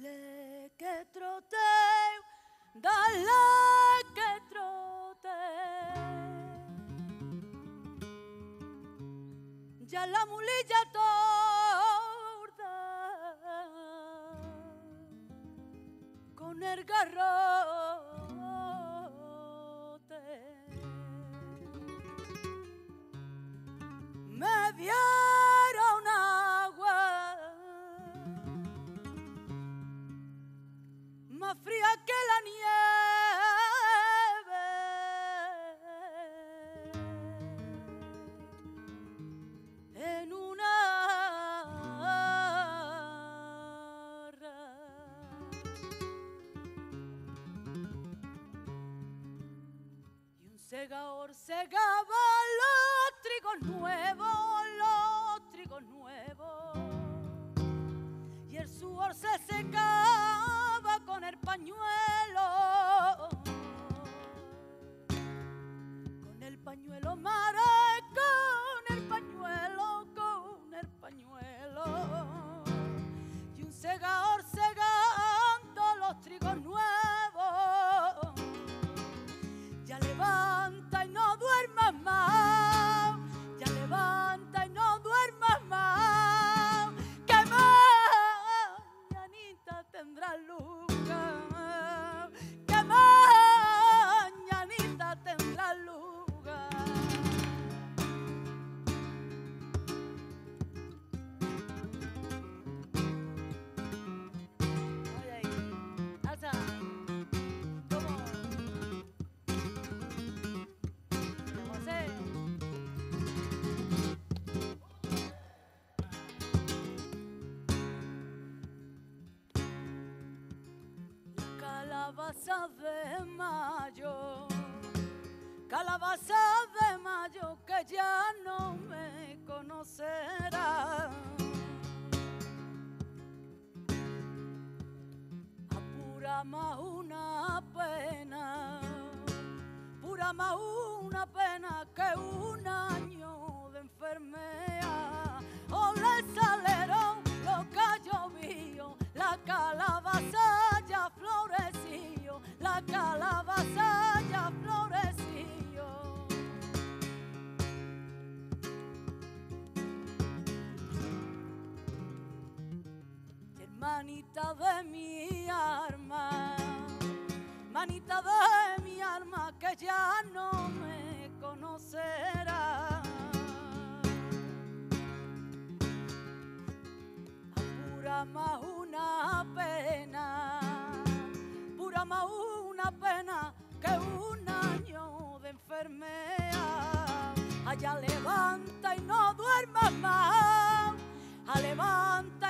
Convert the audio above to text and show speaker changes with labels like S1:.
S1: Dale que troteo, dale que troteo. Ya la mulilla torda con el garrote me dieron agua más fría que la nieve en una jarra. Y un segador segaba los trigos nuevos, y el sudor se secaba con el pañuelo, mare, con el pañuelo, y un segador segando los trigos nuevos. Ya levanta y no duermas más, ya levanta y no duermas más, que mañanita tendrás lugar, que mañanita tendrás lugar. Oye ahí, alza, ¿cómo? José. Calabaza de mayo, calabaza de mayo, que ya no me conocerá. Apura más una pena, pura más una pena que un año de enfermedad. Ole el salero, lo que llovió, la calabaza ya floreció, la calabaza ya floreció. Hermanita de mi alma, manita de mi alma, que ya no me conocerá. Apura más una pena, pura más una pena que un año de enfermedad. Allá levanta y no duermas más, levanta